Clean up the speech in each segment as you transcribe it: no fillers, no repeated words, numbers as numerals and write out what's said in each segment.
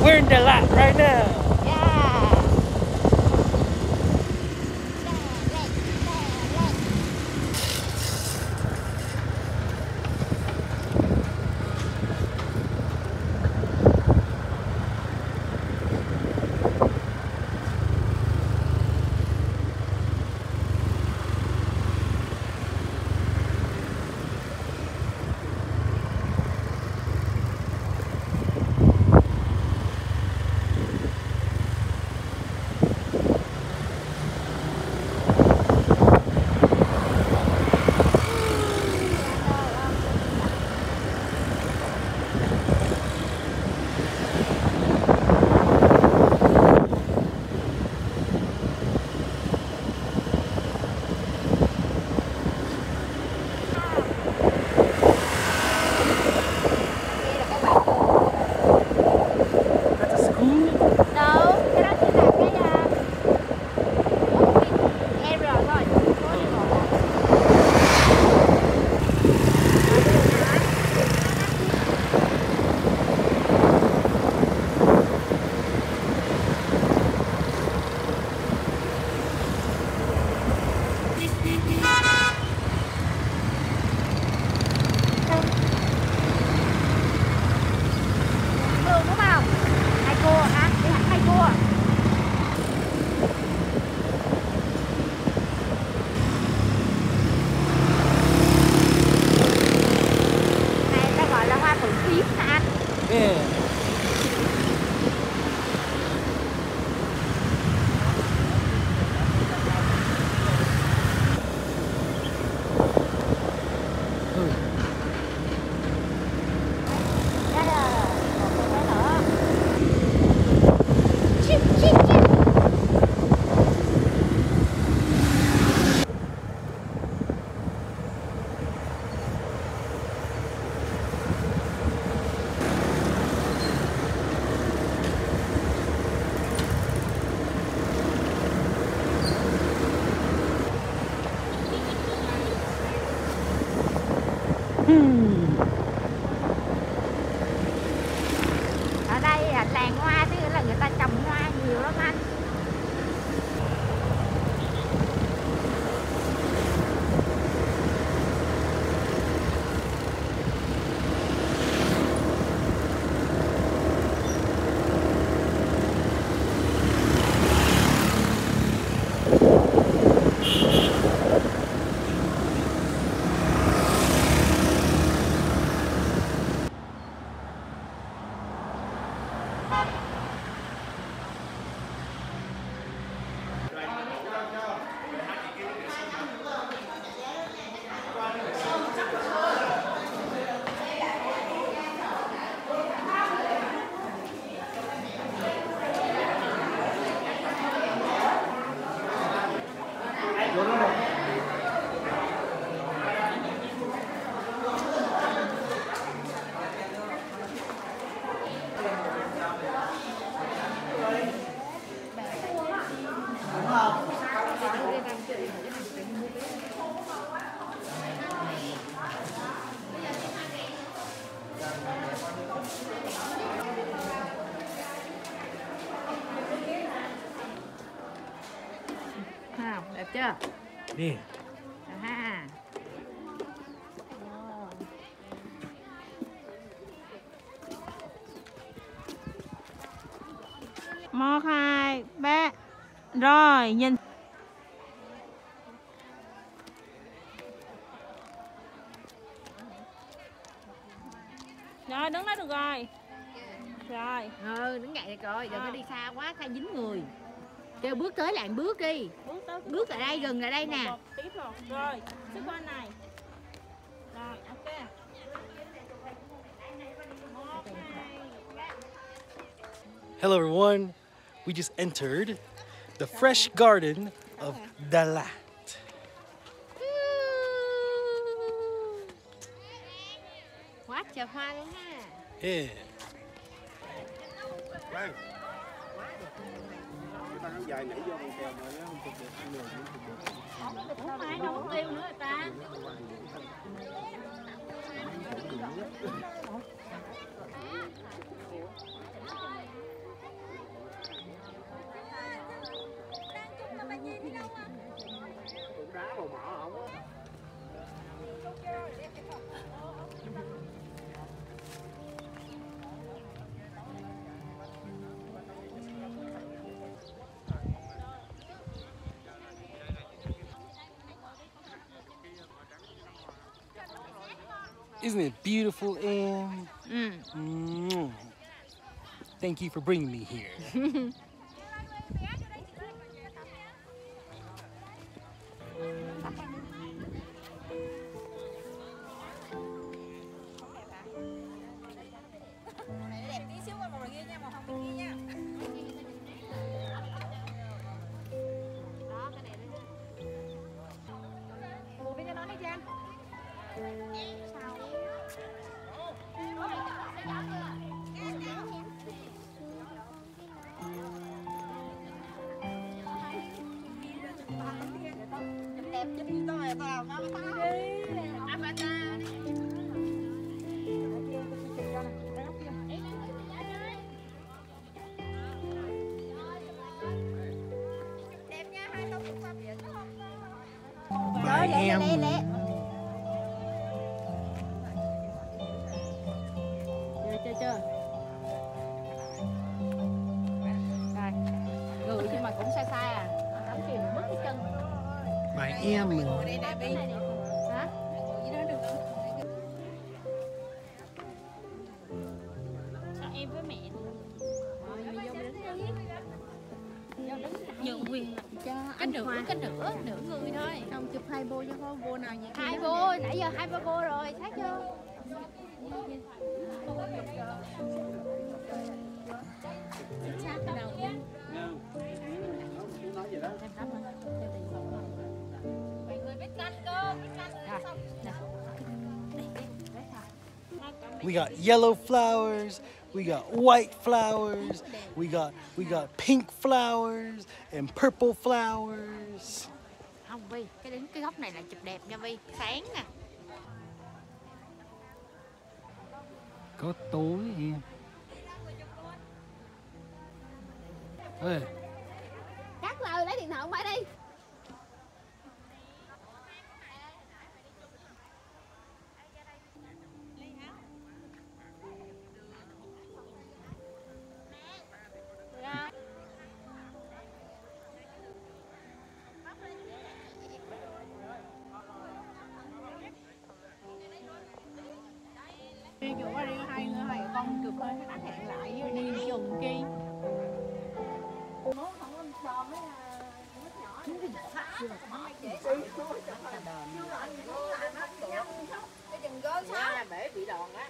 We're in Dalat right now. Ở đây là làng hoa, tức là người ta trồng hoa nhiều lắm anh. Đẹp chưa? Nè. Ha. Một, hai, ba. Rồi, nhìn. Rồi, đứng đó được rồi. Rồi. Đứng dậy được rồi, đừng có đi xa quá, thay dính người. Kêu bước tới làng bước đi. Bước ở đây, gần ở đây nè. Tiếp rồi. Rồi, sức bên này. Rồi, ok. Hello everyone. We just entered the fresh garden of Dalat. Quá trời hoa luôn ha. Yeah. Ta nó dài nhảy vô con kèo mà nó không chụp được, ăn đường không chụp được. Không ai đâu có tiêu nữa người ta. Isn't it beautiful, Em? Thank you for bringing me here. Bye, Em. Chưa. Rồi. Người nhưng mà cũng sai sai à. Tắm kìa mất cái chân. Bye, Em. Hả? Sao em với mẹ Nhượng quyền cho anh nửa người thôi. Không chụp hai bô cho con bô nào vậy? hai bô, nãy giờ 2-3 bô rồi, thấy chưa? Sát cái đầu đi. Nói gì đó. Mọi người biết canh cơ, biết canh rồi xong. We got yellow flowers, we got white flowers, we got pink flowers and purple flowers. Không Vi, cái góc này là chụp đẹp nha Vi, sáng nè. Có tối Em. Ê, Cắt lời lấy điện thoại không phải đi. Đi chỗ đi hai con chụp thôi, anh hẹn lại đi chừng kia. Bể bị đòn á.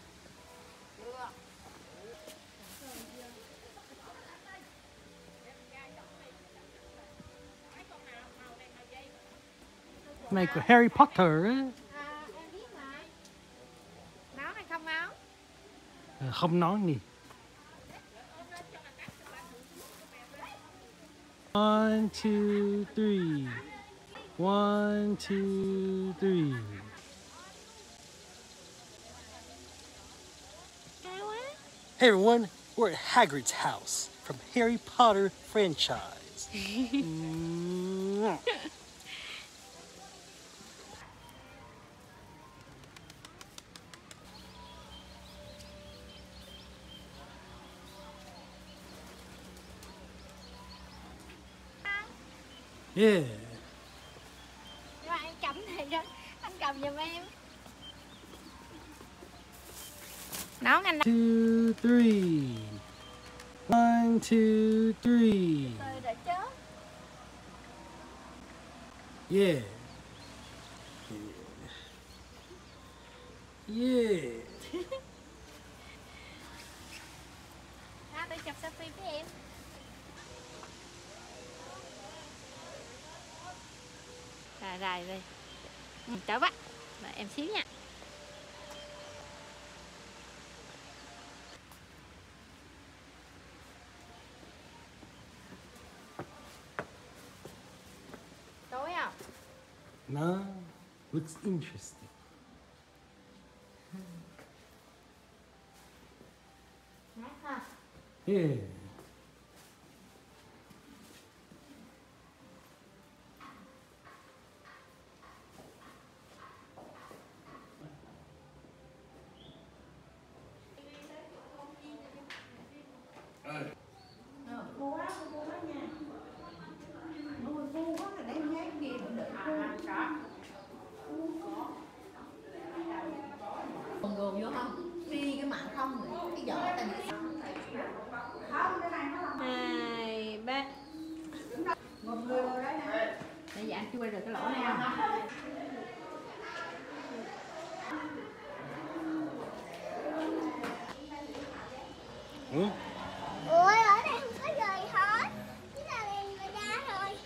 này của Harry Potter á. Em biết mà. Nấu hay không nấu? Không nói gì. 1, 2, 3. 1, 2, 3. Hey everyone, we're at Hagrid's house from Harry Potter franchise. Yeah. Nhưng mà anh cầm này đó, anh cầm giùm em. Nấu anh 2, 3. 1, 2, 3. rồi đã chết. Yeah. Yeah. Nào tôi chụp selfie với em. Rồi đi. Chở bắt. Đợi em xíu nha. Tối không? No, looks interesting. Nát ha. Yeah. không cái vỏ ta giữ. 2, 3. Một người vào đấy nè. Bây giờ anh chui được cái lỗ này không? Ừ. Ôi, ở đây không có gì hết. Chỉ là đèn người ra thôi.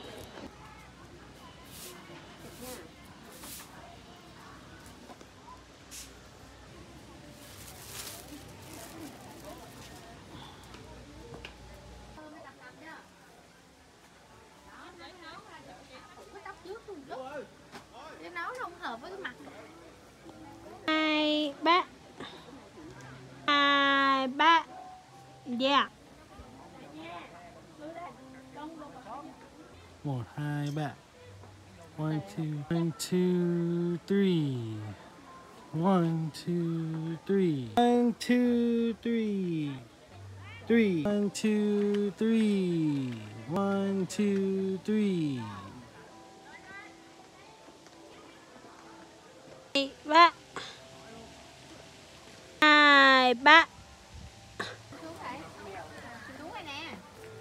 Cái nấu không hợp với cái mặt. 2, 3. 2, 3. Yeah. 1, 2, 3. 1, 2, 1, 2, 3. 1, 2, 3. 1, 2, 3. 3. 1, 2, 3. 1, 2, 3. 3. 2, 3. Xuống đây. Xuống đây nè.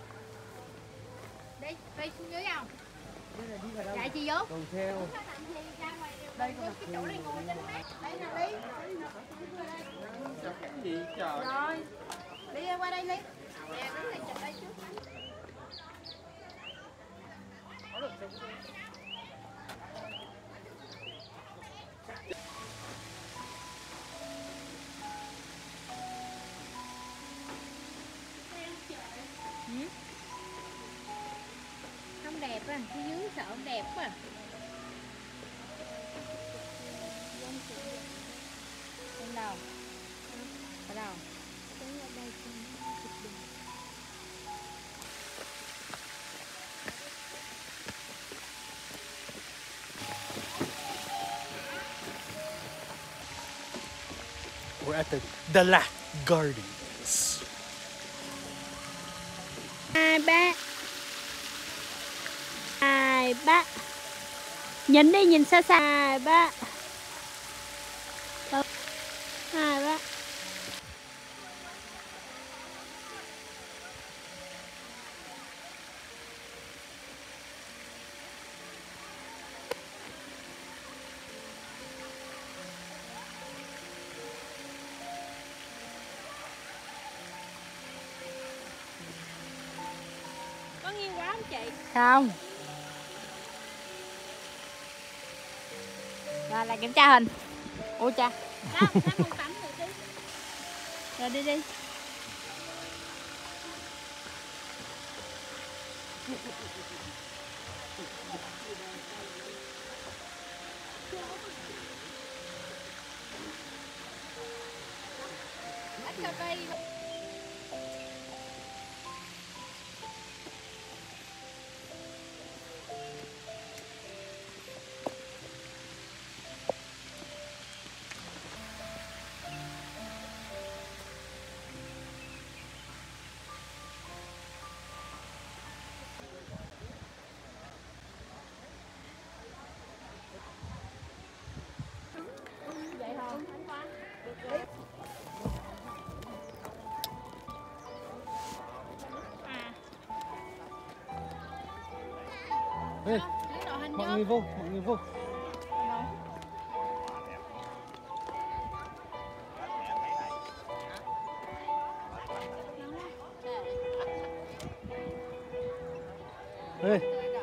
Đi, đi xuống dưới không? Chạy chi vô? Còn theo. Đây có cái chỗ này ngồi trên mát. Đây nè Ly. Chụp cái gì trời. Rồi. Ly qua đây Ly. Nè đứng đây chụp đây trước. Không đẹp á, phía dưới sợ không đẹp quá. Bên đâu? Ở đâu? We're at the Lac Gardens. 2, 3. 2, 3. Nhìn đi, nhìn xa xa. 2, 3. 2, 3. Có nghiêng quá không chị? Không. Rồi lại kiểm tra hình. Ôi cha. Đó, nó không tắm rồi đi. Rồi đi đi. Ít cà phê. Vậy thôi. Ê, Chuyển đội hình mọi vô. người vô, mọi người vô. Ê,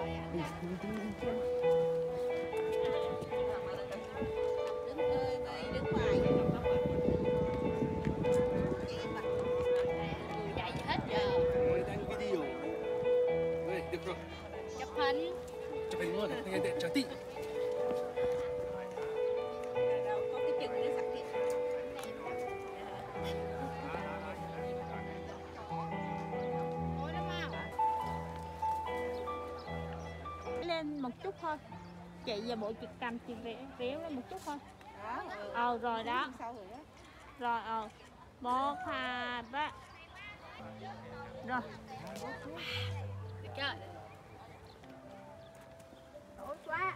Dạy hết giờ. Mới đang video. Đây, được rồi. Chụp hình. chụp hình luôn, chờ tí. Ôi nó mau. Lên một chút thôi. Chị và bộ chị cầm chị réo lên một chút thôi. Rồi đó. Rồi 1, 2, 3. Rồi. Được chưa? Ôi quá.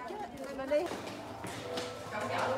chứ. Đi mà đi.